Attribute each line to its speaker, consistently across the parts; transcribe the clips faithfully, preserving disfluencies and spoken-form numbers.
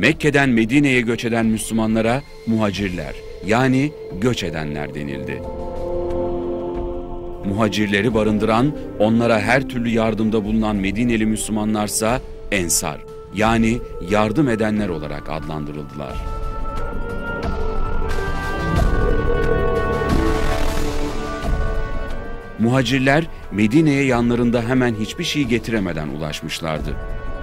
Speaker 1: Mekke'den Medine'ye göç eden Müslümanlara muhacirler, yani göç edenler denildi. Muhacirleri barındıran, onlara her türlü yardımda bulunan Medineli Müslümanlarsa ensar, yani yardım edenler olarak adlandırıldılar. Muhacirler Medine'ye yanlarında hemen hiçbir şey getiremeden ulaşmışlardı.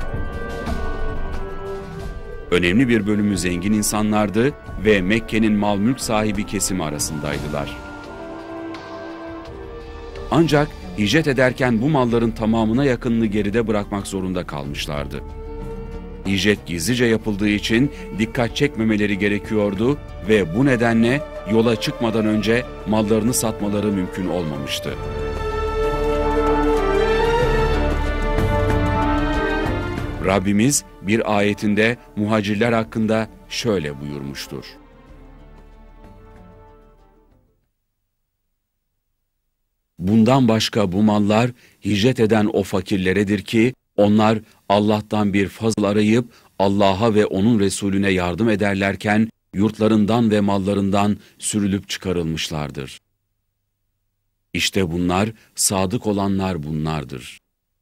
Speaker 1: Önemli bir bölümü zengin insanlardı ve Mekke'nin mal mülk sahibi kesimi arasındaydılar. Ancak hicret ederken bu malların tamamına yakınını geride bırakmak zorunda kalmışlardı. Hicret gizlice yapıldığı için dikkat çekmemeleri gerekiyordu ve bu nedenle yola çıkmadan önce mallarını satmaları mümkün olmamıştı. Rabbimiz bir ayetinde muhacirler hakkında şöyle buyurmuştur. Bundan başka bu mallar hicret eden o fakirleredir ki, onlar Allah'tan bir fazıl arayıp Allah'a ve onun Resulüne yardım ederlerken yurtlarından ve mallarından sürülüp çıkarılmışlardır. İşte bunlar, sadık olanlar bunlardır.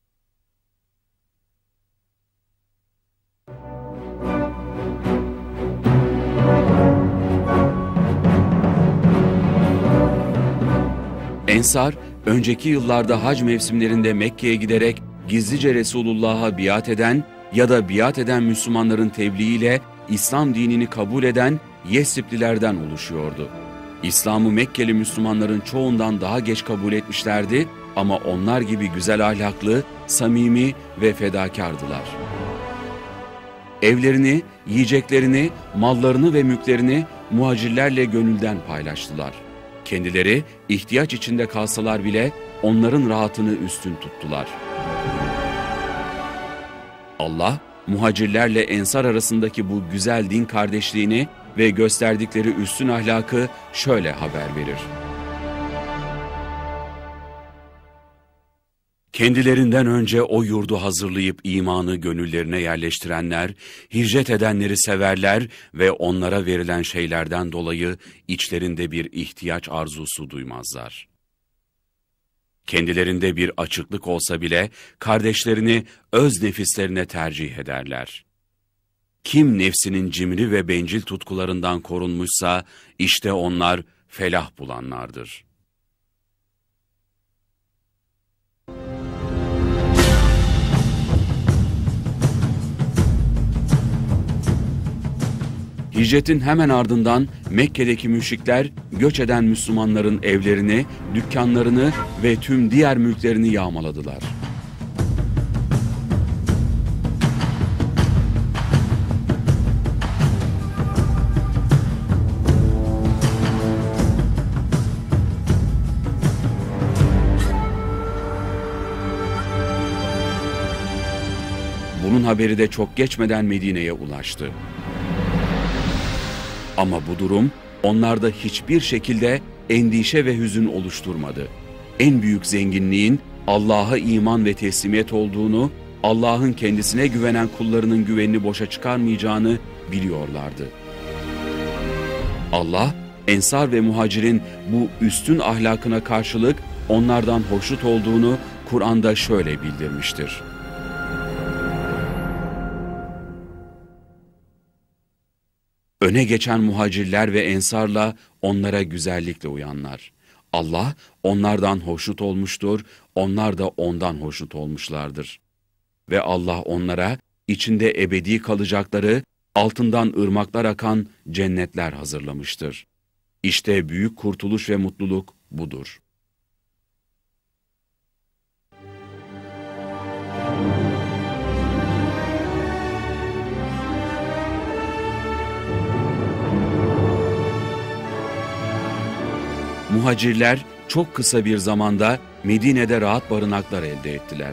Speaker 1: Ensar, önceki yıllarda hac mevsimlerinde Mekke'ye giderek gizlice Resulullah'a biat eden ya da biat eden Müslümanların tebliğiyle İslam dinini kabul eden Yesriplilerden oluşuyordu. İslam'ı Mekkeli Müslümanların çoğundan daha geç kabul etmişlerdi ama onlar gibi güzel ahlaklı, samimi ve fedakardılar. Evlerini, yiyeceklerini, mallarını ve mülklerini muhacirlerle gönülden paylaştılar. Kendileri ihtiyaç içinde kalsalar bile onların rahatını üstün tuttular. Allah, muhacirlerle ensar arasındaki bu güzel din kardeşliğini ve gösterdikleri üstün ahlakı şöyle haber verir. Kendilerinden önce o yurdu hazırlayıp imanı gönüllerine yerleştirenler, hicret edenleri severler ve onlara verilen şeylerden dolayı içlerinde bir ihtiyaç arzusu duymazlar. Kendilerinde bir açıklık olsa bile kardeşlerini öz nefislerine tercih ederler. Kim nefsinin cimri ve bencil tutkularından korunmuşsa, işte onlar felah bulanlardır. Hicretin hemen ardından Mekke'deki müşrikler göç eden Müslümanların evlerini, dükkanlarını ve tüm diğer mülklerini yağmaladılar. Bunun haberi de çok geçmeden Medine'ye ulaştı. Ama bu durum onlarda hiçbir şekilde endişe ve hüzün oluşturmadı. En büyük zenginliğin Allah'a iman ve teslimiyet olduğunu, Allah'ın kendisine güvenen kullarının güvenini boşa çıkarmayacağını biliyorlardı. Allah, ensar ve muhacirin bu üstün ahlakına karşılık onlardan hoşnut olduğunu Kur'an'da şöyle bildirmiştir. Öne geçen muhacirler ve ensarla onlara güzellikle uyanlar. Allah onlardan hoşnut olmuştur, onlar da ondan hoşnut olmuşlardır. Ve Allah onlara içinde ebedi kalacakları, altından ırmaklar akan cennetler hazırlamıştır. İşte büyük kurtuluş ve mutluluk budur. Muhacirler çok kısa bir zamanda Medine'de rahat barınaklar elde ettiler.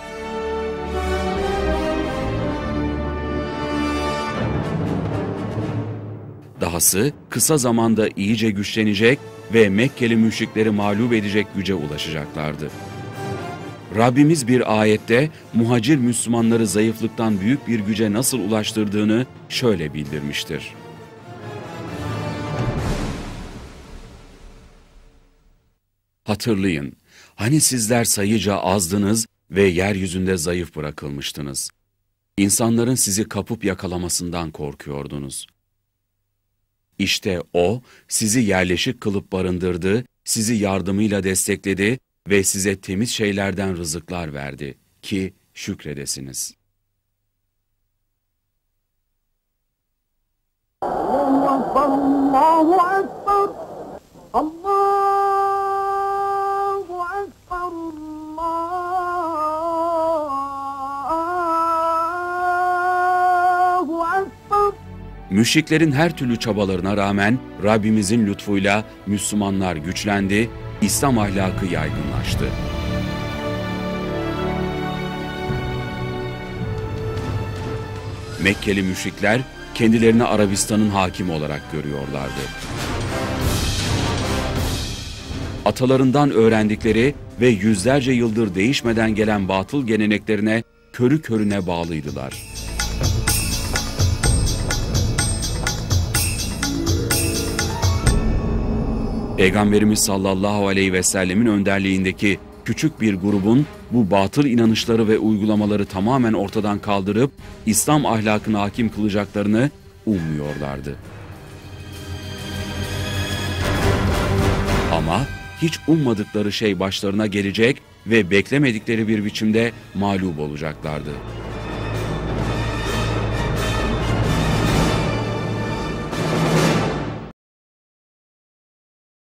Speaker 1: Dahası kısa zamanda iyice güçlenecek ve Mekkeli müşrikleri mağlup edecek güce ulaşacaklardı. Rabbimiz bir ayette muhacir Müslümanları zayıflıktan büyük bir güce nasıl ulaştırdığını şöyle bildirmiştir. Hatırlayın, hani sizler sayıca azdınız ve yeryüzünde zayıf bırakılmıştınız. İnsanların sizi kapıp yakalamasından korkuyordunuz. İşte O, sizi yerleşik kılıp barındırdı, sizi yardımıyla destekledi ve size temiz şeylerden rızıklar verdi ki şükredesiniz.
Speaker 2: Allahu Ekber, Allahu Ekber, Allahu Ekber.
Speaker 1: Müşriklerin her türlü çabalarına rağmen Rabbimizin lütfuyla Müslümanlar güçlendi, İslam ahlakı yaygınlaştı. Mekkeli müşrikler kendilerini Arabistan'ın hakimi olarak görüyorlardı. Atalarından öğrendikleri ve yüzlerce yıldır değişmeden gelen batıl geleneklerine körü körüne bağlıydılar. Peygamberimiz sallallahu aleyhi ve sellemin önderliğindeki küçük bir grubun bu batıl inanışları ve uygulamaları tamamen ortadan kaldırıp İslam ahlakına hakim kılacaklarını ummuyorlardı. Ama hiç ummadıkları şey başlarına gelecek ve beklemedikleri bir biçimde mağlup olacaklardı.